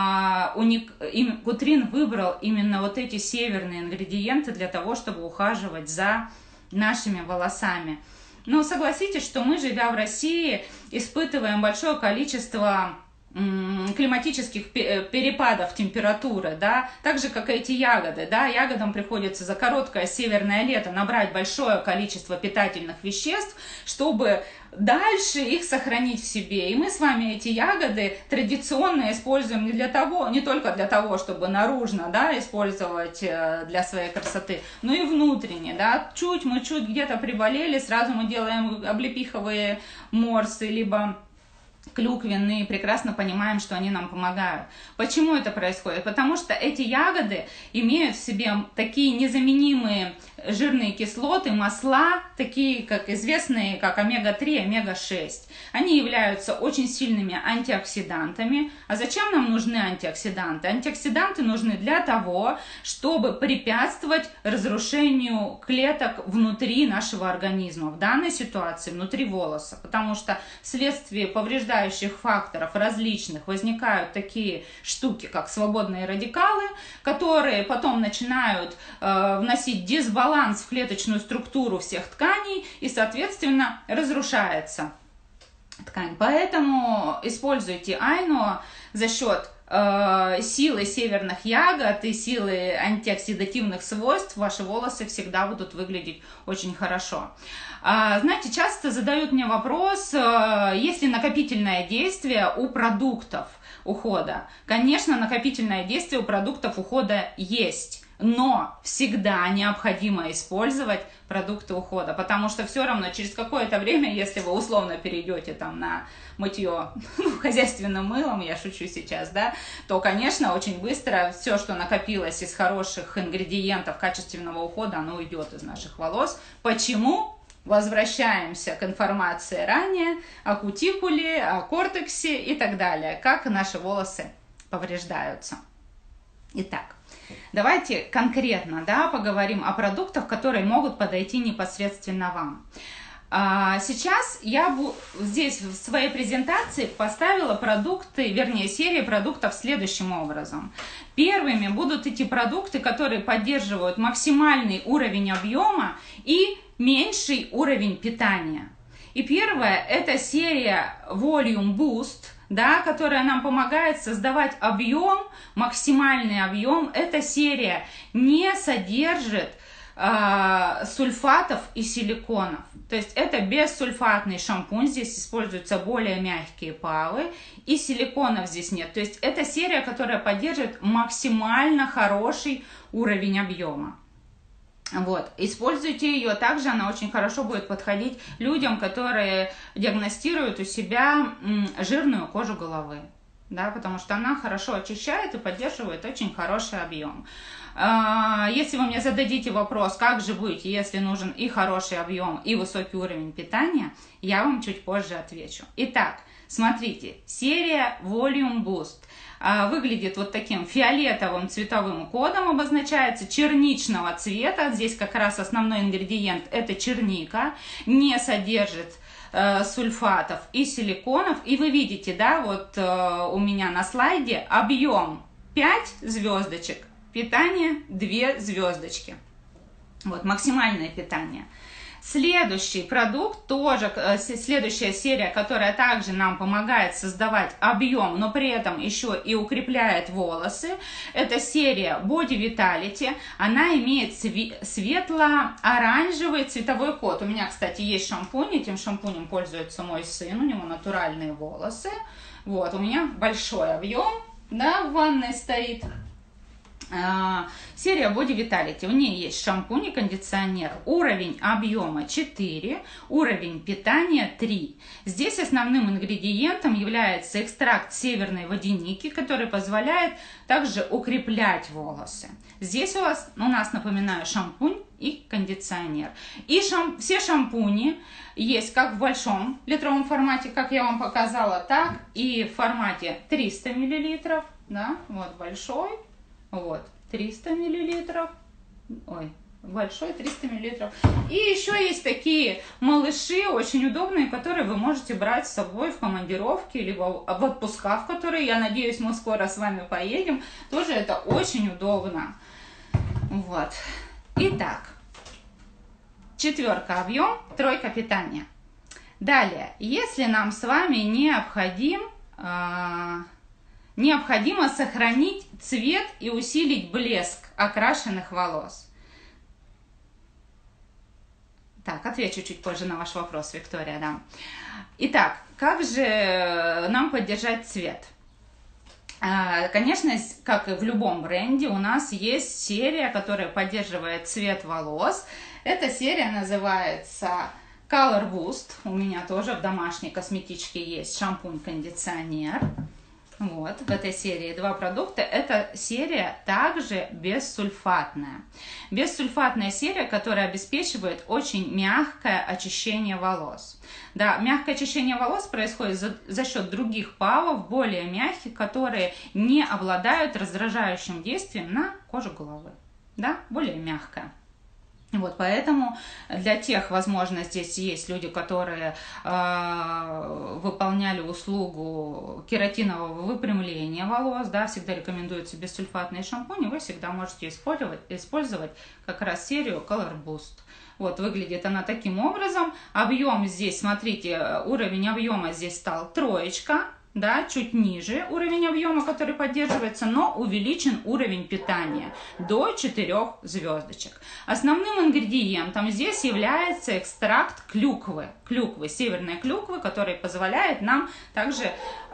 а, уник, им, Кутрин выбрал именно вот эти северные ингредиенты для того, чтобы ухаживать за нашими волосами? Ну, согласитесь, что мы, живя в России, испытываем большое количество климатических перепадов температуры, да, так же, как и эти ягоды, да, ягодам приходится за короткое северное лето набрать большое количество питательных веществ, чтобы дальше их сохранить в себе. И мы с вами эти ягоды традиционно используем не для того, не только для того, чтобы наружно, да, использовать для своей красоты, но и внутренне, да, чуть мы чуть где-то приболели, сразу мы делаем облепиховые морсы, либо клюквенные, прекрасно понимаем, что они нам помогают. Почему это происходит? Потому что эти ягоды имеют в себе такие незаменимые жирные кислоты, масла, такие как известные, как омега три, омега шесть. Они являются очень сильными антиоксидантами. А зачем нам нужны антиоксиданты? Антиоксиданты нужны для того, чтобы препятствовать разрушению клеток внутри нашего организма, в данной ситуации внутри волоса, потому что вследствие повреждающих факторов различных возникают такие штуки, как свободные радикалы, которые потом начинают э, вносить дисбаланс в клеточную структуру всех тканей и, соответственно, разрушается ткань. Поэтому используйте Айноа за счет э, силы северных ягод и силы антиоксидативных свойств. Ваши волосы всегда будут выглядеть очень хорошо. А, знаете, часто задают мне вопрос, э, есть ли накопительное действие у продуктов ухода. Конечно, накопительное действие у продуктов ухода есть. Но всегда необходимо использовать продукты ухода, потому что все равно через какое-то время, если вы условно перейдете там на мытье ну, хозяйственным мылом, я шучу сейчас, да, то, конечно, очень быстро все, что накопилось из хороших ингредиентов качественного ухода, оно уйдет из наших волос. Почему? Возвращаемся к информации ранее о кутикуле, о кортексе и так далее, как наши волосы повреждаются. Итак, давайте конкретно, да, поговорим о продуктах, которые могут подойти непосредственно вам. Сейчас я здесь в своей презентации поставила продукты, вернее, серии продуктов следующим образом. Первыми будут эти продукты, которые поддерживают максимальный уровень объема и меньший уровень питания. И первое – это серия Volume Boost, да, которая нам помогает создавать объем, максимальный объем. Эта серия не содержит э, сульфатов и силиконов. То есть это бессульфатный шампунь, здесь используются более мягкие палы, и силиконов здесь нет. То есть это серия, которая поддерживает максимально хороший уровень объема. Вот. Используйте ее, также она очень хорошо будет подходить людям, которые диагностируют у себя жирную кожу головы, да, потому что она хорошо очищает и поддерживает очень хороший объем. Если вы мне зададите вопрос, как же быть, если нужен и хороший объем, и высокий уровень питания, я вам чуть позже отвечу. Итак, Смотрите, серия Volume Boost. Выглядит вот таким фиолетовым цветовым кодом, обозначается черничного цвета. Здесь как раз основной ингредиент это черника, не содержит э, сульфатов и силиконов. И вы видите, да, вот э, у меня на слайде объем пять звездочек, питание две звездочки. Вот максимальное питание. Следующий продукт, тоже следующая серия, которая также нам помогает создавать объем, но при этом еще и укрепляет волосы. Это серия Body Vitality. Она имеет светло-оранжевый цветовой код. У меня, кстати, есть шампунь. Этим шампунем пользуется мой сын. У него натуральные волосы. Вот, у меня большой объем, да, в ванной стоит. Серия Body Vitality. У нее есть шампунь и кондиционер. Уровень объема четыре, уровень питания три. Здесь основным ингредиентом является экстракт северной водяники, который позволяет также укреплять волосы. Здесь у вас, у нас, напоминаю, шампунь и кондиционер. И шам, все шампуни есть как в большом литровом формате, как я вам показала, так и в формате триста миллилитров. Да, вот большой. Вот, триста миллилитров, ой, большой триста миллилитров. И еще есть такие малыши, очень удобные, которые вы можете брать с собой в командировки, либо в отпуска, в которые, я надеюсь, мы скоро с вами поедем. Тоже это очень удобно. Вот. Итак, четверка объем, тройка питание. Далее, если нам с вами необходим... Необходимо сохранить цвет и усилить блеск окрашенных волос. Так, отвечу чуть позже на ваш вопрос, Виктория, да. Итак, как же нам поддержать цвет? Конечно, как и в любом бренде, у нас есть серия, которая поддерживает цвет волос. Эта серия называется Color Boost. У меня тоже в домашней косметичке есть шампунь-кондиционер. Вот, в этой серии два продукта. Эта серия также бессульфатная. Бессульфатная серия, которая обеспечивает очень мягкое очищение волос. Да, мягкое очищение волос происходит за, за счет других ПАОов, более мягких, которые не обладают раздражающим действием на кожу головы. Да, более мягкая. Вот, поэтому для тех, возможно, здесь есть люди, которые э, выполняли услугу кератинового выпрямления волос, да, всегда рекомендуются бессульфатные шампуни, вы всегда можете использовать, использовать как раз серию Color Boost. Вот, выглядит она таким образом. Объем здесь, смотрите, уровень объема здесь стал троечка. Да, чуть ниже уровень объема, который поддерживается, но увеличен уровень питания до четырёх звездочек. Основным ингредиентом здесь является экстракт клюквы, клюквы, северной клюквы, который позволяет нам также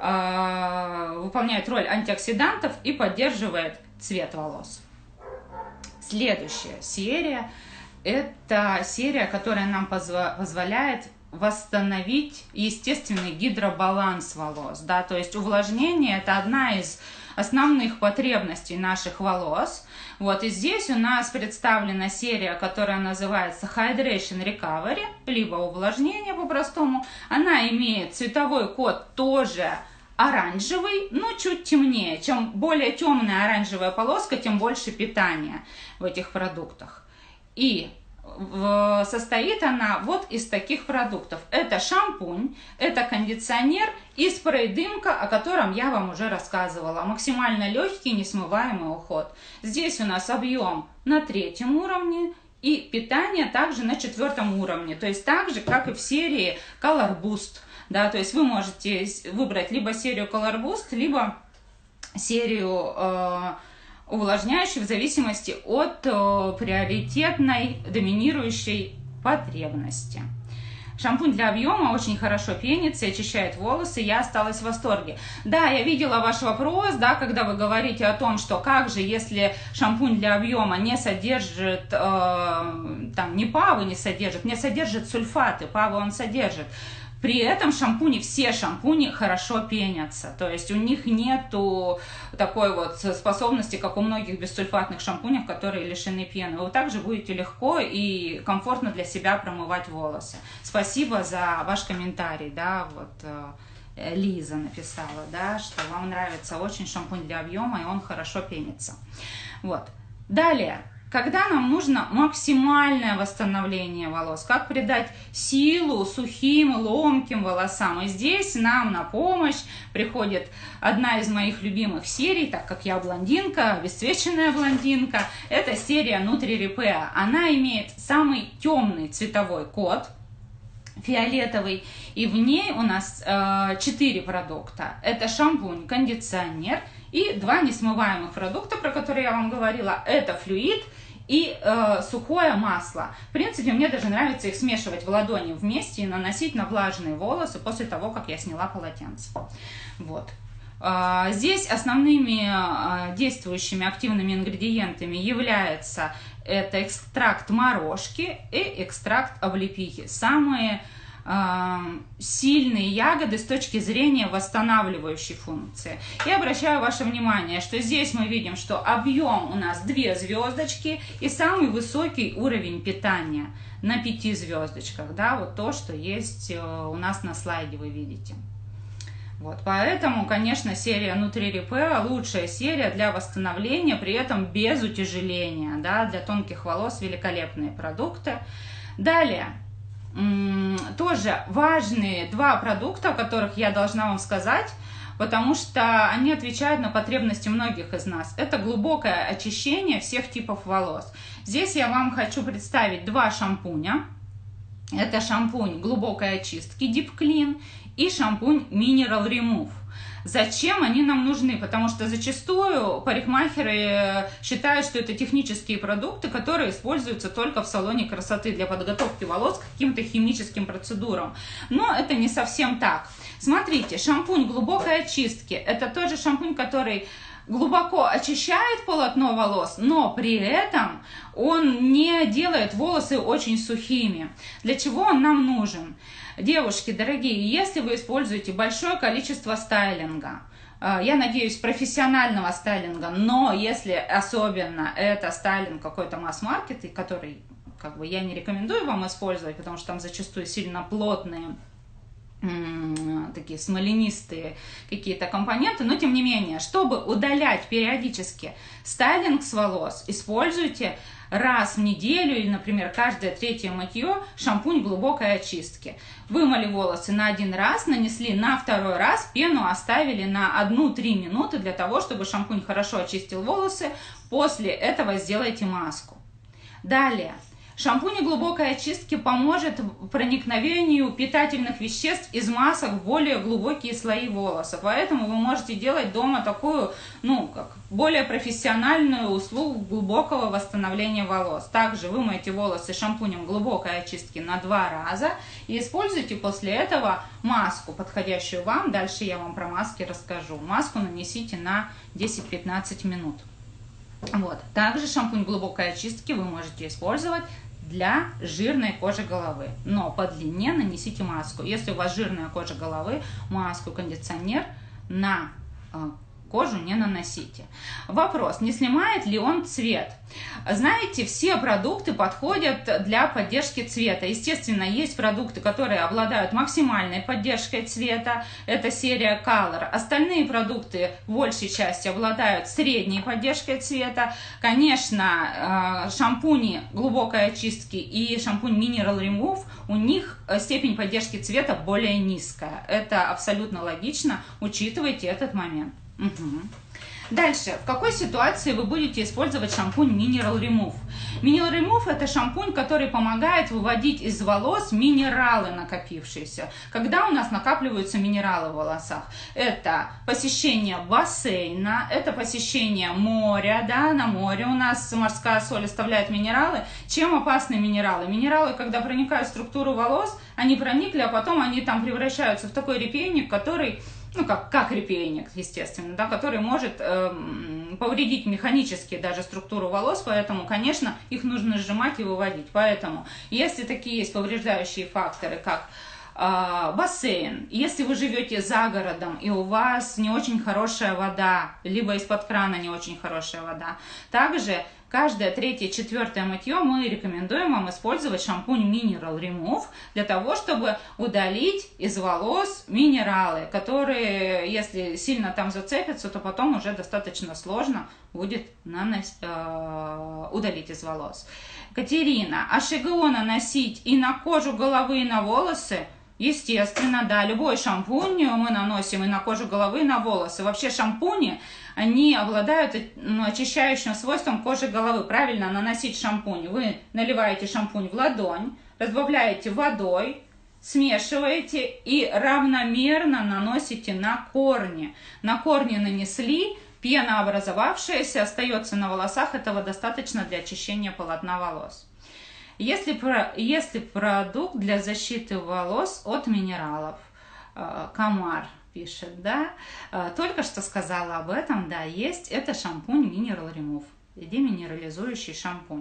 э, выполнять роль антиоксидантов и поддерживает цвет волос. Следующая серия – это серия, которая нам позволяет восстановить естественный гидробаланс волос, да, то есть увлажнение – это одна из основных потребностей наших волос. Вот, и здесь у нас представлена серия, которая называется Hydration Recovery, либо увлажнение по-простому. Она имеет цветовой код тоже оранжевый, но чуть темнее. Чем более темная оранжевая полоска, тем больше питания в этих продуктах. И состоит она вот из таких продуктов. Это шампунь, это кондиционер и спрей-дымка, о котором я вам уже рассказывала. Максимально легкий, несмываемый уход. Здесь у нас объем на третьем уровне и питание также на четвертом уровне. То есть так же, как и в серии Color Boost. Да, то есть вы можете выбрать либо серию Color Boost, либо серию э, увлажняющий в зависимости от э, приоритетной доминирующей потребности. Шампунь для объема очень хорошо пенится и очищает волосы, я осталась в восторге. Да, я видела ваш вопрос, да, когда вы говорите о том, что как же, если шампунь для объема не содержит, э, там, не ПАВы не содержит, не содержит сульфаты, ПАВы он содержит. При этом шампуни, все шампуни хорошо пенятся, то есть у них нету такой вот способности, как у многих бессульфатных шампуней, которые лишены пены. Вы также будете легко и комфортно для себя промывать волосы. Спасибо за ваш комментарий, да, вот Лиза написала, да, что вам нравится очень шампунь для объема, и он хорошо пенится. Вот. Далее. Когда нам нужно максимальное восстановление волос, как придать силу сухим, ломким волосам. И здесь нам на помощь приходит одна из моих любимых серий, так как я блондинка, обесцвеченная блондинка. Это серия Nutri Repair. Она имеет самый темный цветовой код, фиолетовый, и в ней у нас четыре э, продукта. Это шампунь, кондиционер и два несмываемых продукта, про которые я вам говорила. Это флюид и э, сухое масло. В принципе, мне даже нравится их смешивать в ладони вместе и наносить на влажные волосы после того, как я сняла полотенце. Вот. Э, здесь основными э, действующими активными ингредиентами является это экстракт морожки и экстракт облепихи. Самые сильные ягоды с точки зрения восстанавливающей функции. И обращаю ваше внимание, что здесь мы видим, что объем у нас две звездочки и самый высокий уровень питания на пяти звездочках. Да, вот то, что есть у нас на слайде, вы видите. Вот, поэтому, конечно, серия Nutri Repair лучшая серия для восстановления, при этом без утяжеления. Да, для тонких волос великолепные продукты. Далее. Тоже важные два продукта, о которых я должна вам сказать, потому что они отвечают на потребности многих из нас. Это глубокое очищение всех типов волос. Здесь я вам хочу представить два шампуня. Это шампунь глубокой очистки Deep Clean и шампунь Mineral Remove. Зачем они нам нужны? Потому что зачастую парикмахеры считают, что это технические продукты, которые используются только в салоне красоты для подготовки волос к каким-то химическим процедурам. Но это не совсем так. Смотрите, шампунь глубокой очистки – это тот же шампунь, который глубоко очищает полотно волос, но при этом он не делает волосы очень сухими. Для чего он нам нужен? Девушки, дорогие, если вы используете большое количество стайлинга, я надеюсь, профессионального стайлинга, но если особенно это стайлинг какой-то масс-маркет, который как бы, я не рекомендую вам использовать, потому что там зачастую сильно плотные, такие смоленистые какие-то компоненты, но тем не менее, чтобы удалять периодически стайлинг с волос, используйте раз в неделю или, например, каждое третье мытье шампунь глубокой очистки. Вымыли волосы на один раз, нанесли на второй раз, пену оставили на одну-три минуты для того, чтобы шампунь хорошо очистил волосы. После этого сделайте маску. Далее. Шампунь глубокой очистки поможет проникновению питательных веществ из масок в более глубокие слои волоса. Поэтому вы можете делать дома такую, ну, как более профессиональную услугу глубокого восстановления волос. Также вымойте волосы шампунем глубокой очистки на два раза и используйте после этого маску, подходящую вам. Дальше я вам про маски расскажу. Маску нанесите на десять-пятнадцать минут. Вот. Также шампунь глубокой очистки вы можете использовать для жирной кожи головы, но по длине нанесите маску. Если у вас жирная кожа головы, маску, кондиционер на кожу не наносите. Вопрос, не снимает ли он цвет? Знаете, все продукты подходят для поддержки цвета. Естественно, есть продукты, которые обладают максимальной поддержкой цвета. Это серия Color. Остальные продукты в большей части обладают средней поддержкой цвета. Конечно, шампуни глубокой очистки и шампунь Mineral Remove, у них степень поддержки цвета более низкая. Это абсолютно логично. Учитывайте этот момент. Угу. Дальше, в какой ситуации вы будете использовать шампунь Mineral Remove? Mineral Remove – это шампунь, который помогает выводить из волос минералы накопившиеся. Когда у нас накапливаются минералы в волосах? Это посещение бассейна, это посещение моря, да, на море у нас морская соль оставляет минералы. Чем опасны минералы? Минералы, когда проникают в структуру волос, они проникли, а потом они там превращаются в такой репейник, который... ну, как, как репейник, естественно, да, который может э, повредить механически даже структуру волос, поэтому, конечно, их нужно сжимать и выводить. Поэтому, если такие есть повреждающие факторы, как бассейн. Если вы живете за городом и у вас не очень хорошая вода, либо из-под крана не очень хорошая вода, также каждое третье, четвертое мытье мы рекомендуем вам использовать шампунь Mineral Remove для того, чтобы удалить из волос минералы, которые, если сильно там зацепятся, то потом уже достаточно сложно будет наносить, э, удалить из волос. Катерина, а ШГО наносить и на кожу головы, и на волосы? Естественно, да, любой шампунь мы наносим и на кожу головы, и на волосы. Вообще шампуни, они обладают ну, очищающим свойством кожи головы. Правильно наносить шампунь. Вы наливаете шампунь в ладонь, разбавляете водой, смешиваете и равномерно наносите на корни. На корни нанесли, пена образовавшаяся остается на волосах, этого достаточно для очищения полотна волос. Если, про, если продукт для защиты волос от минералов, э, Комар пишет, да, э, только что сказала об этом, да, есть, это шампунь Mineral Remove, деминерализующий шампунь.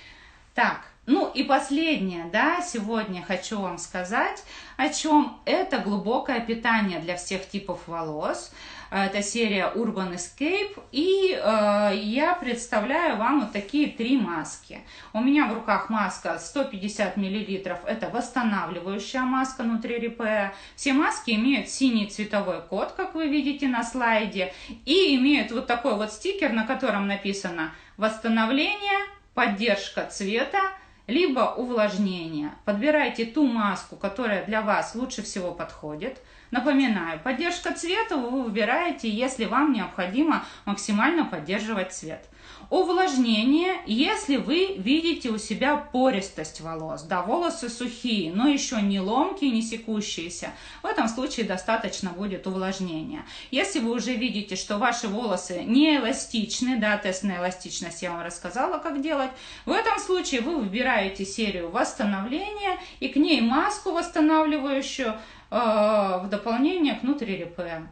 Так, ну и последнее, да, сегодня хочу вам сказать, о чем это глубокое питание для всех типов волос. Это серия Urban Escape, и э, я представляю вам вот такие три маски. У меня в руках маска сто пятьдесят миллилитров, это восстанавливающая маска Nutri Repair. Все маски имеют синий цветовой код, как вы видите на слайде, и имеют вот такой вот стикер, на котором написано «Восстановление», «Поддержка цвета», либо увлажнение. Подбирайте ту маску, которая для вас лучше всего подходит. Напоминаю, поддержка цвета вы выбираете, если вам необходимо максимально поддерживать цвет. Увлажнение, если вы видите у себя пористость волос. Да, волосы сухие, но еще не ломкие, не секущиеся. В этом случае достаточно будет увлажнения. Если вы уже видите, что ваши волосы не эластичны, да, тест на эластичность я вам рассказала, как делать. В этом случае вы выбираете серию восстановления и к ней маску восстанавливающую э, в дополнение к Nutri Repair.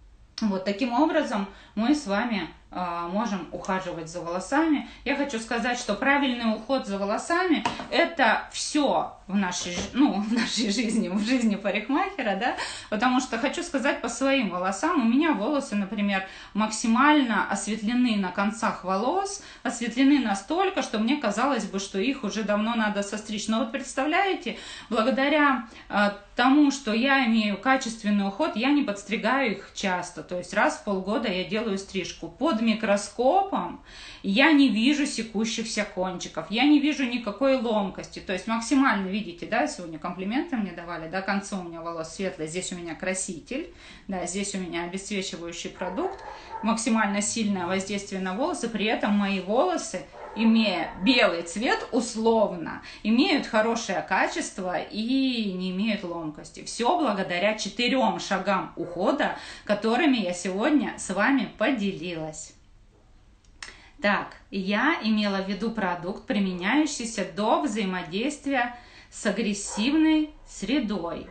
Вот таким образом мы с вами э, можем ухаживать за волосами. Я хочу сказать, что правильный уход за волосами – это все в нашей, ну, в нашей жизни, в жизни парикмахера, да, потому что хочу сказать по своим волосам. У меня волосы, например, максимально осветлены на концах волос, осветлены настолько, что мне казалось бы, что их уже давно надо состричь. Но вот представляете, благодаря э, тому, что я имею качественный уход, я не подстригаю их часто, то есть раз в полгода я делаю стрижку. Под микроскопом я не вижу секущихся кончиков, я не вижу никакой ломкости, то есть максимально, видите, да, сегодня комплименты мне давали, да, к концу у меня волос светлый, здесь у меня краситель, да, здесь у меня обесцвечивающий продукт, максимально сильное воздействие на волосы, при этом мои волосы, имея белый цвет условно, имеют хорошее качество и не имеют ломкости. Все благодаря четырем шагам ухода, которыми я сегодня с вами поделилась. Так, я имела в виду продукт, применяющийся до взаимодействия с агрессивной средой.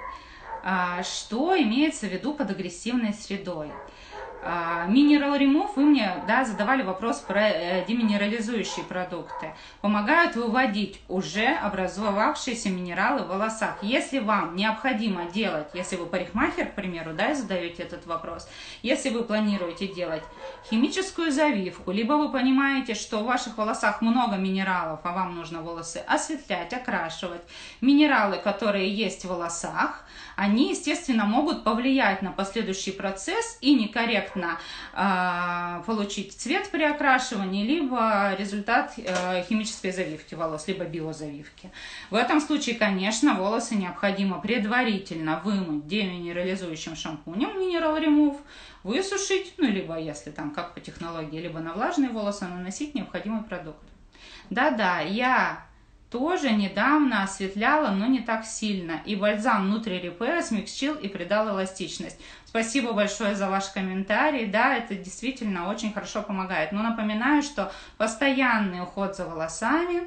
Что имеется в виду под агрессивной средой? Mineral Remove, вы мне, да, задавали вопрос про э, деминерализующие продукты. Помогают выводить уже образовавшиеся минералы в волосах. Если вам необходимо делать, если вы парикмахер, к примеру, да, и задаете этот вопрос, если вы планируете делать химическую завивку, либо вы понимаете, что в ваших волосах много минералов, а вам нужно волосы осветлять, окрашивать, минералы, которые есть в волосах, они, естественно, могут повлиять на последующий процесс и некорректно э, получить цвет при окрашивании, либо результат э, химической завивки волос, либо биозавивки. В этом случае, конечно, волосы необходимо предварительно вымыть деминерализующим шампунем Mineral Remove, высушить, ну, либо, если там, как по технологии, либо на влажные волосы наносить необходимый продукт. Да-да, я тоже недавно осветляла, но не так сильно. И бальзам Nutri Repair смягчил и придал эластичность. Спасибо большое за ваш комментарий. Да, это действительно очень хорошо помогает. Но напоминаю, что постоянный уход за волосами...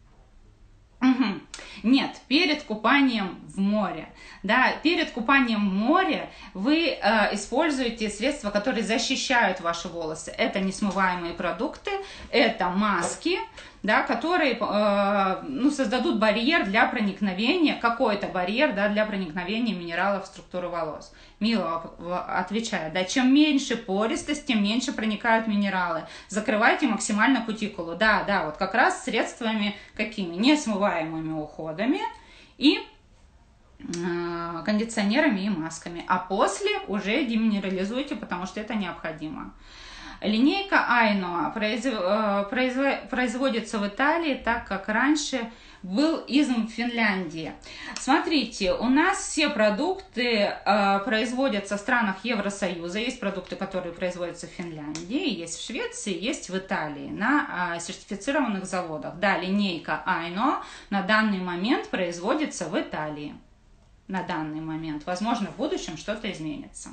Угу. Нет, перед купанием в море. Да, перед купанием в море вы э, используете средства, которые защищают ваши волосы. Это несмываемые продукты, это маски, да, которые э, ну, создадут барьер для проникновения, какой-то барьер, да, для проникновения минералов в структуру волос. Мила отвечает, да, чем меньше пористость, тем меньше проникают минералы. Закрывайте максимально кутикулу. Да, да, вот как раз средствами какими? Несмываемыми уходами и э, кондиционерами и масками. А после уже деминерализуйте, потому что это необходимо. Линейка Айно производится в Италии, так как раньше был изм в Финляндии. Смотрите, у нас все продукты производятся в странах Евросоюза. Есть продукты, которые производятся в Финляндии, есть в Швеции, есть в Италии на сертифицированных заводах. Да, линейка Айно на данный момент производится в Италии. На данный момент. Возможно, в будущем что-то изменится.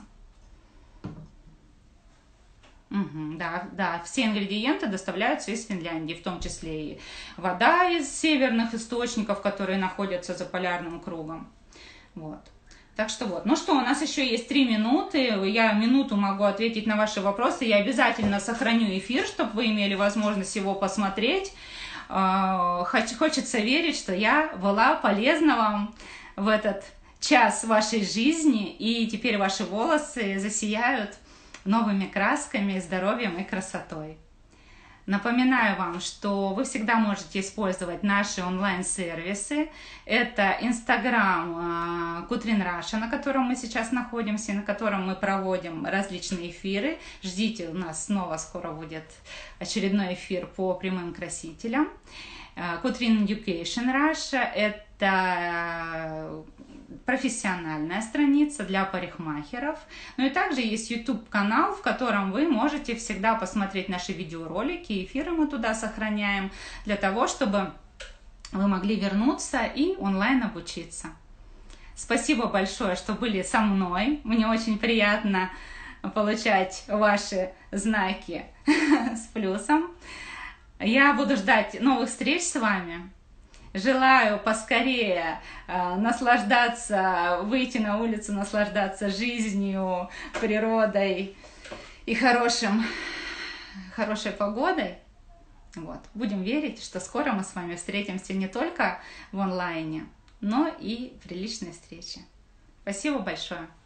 Угу, да, да, все ингредиенты доставляются из Финляндии, в том числе и вода из северных источников, которые находятся за полярным кругом. Вот. Так что вот. Ну что, у нас еще есть три минуты. Я минуту могу ответить на ваши вопросы. Я обязательно сохраню эфир, чтобы вы имели возможность его посмотреть. Хочется верить, что я была полезна вам в этот час вашей жизни, и теперь ваши волосы засияют новыми красками, здоровьем и красотой. Напоминаю вам, что вы всегда можете использовать наши онлайн-сервисы. Это Инстаграм Кутрин Раша, на котором мы сейчас находимся, на котором мы проводим различные эфиры. Ждите, у нас снова скоро будет очередной эфир по прямым красителям. Кутрин Education Раша – это профессиональная страница для парикмахеров. Ну и также есть YouTube-канал, в котором вы можете всегда посмотреть наши видеоролики, эфиры мы туда сохраняем, для того, чтобы вы могли вернуться и онлайн обучиться. Спасибо большое, что были со мной. Мне очень приятно получать ваши знаки с плюсом. Я буду ждать новых встреч с вами. Желаю поскорее э, наслаждаться, выйти на улицу, наслаждаться жизнью, природой и хорошим, хорошей погодой. Вот. Будем верить, что скоро мы с вами встретимся не только в онлайне, но и при личной встрече. Спасибо большое.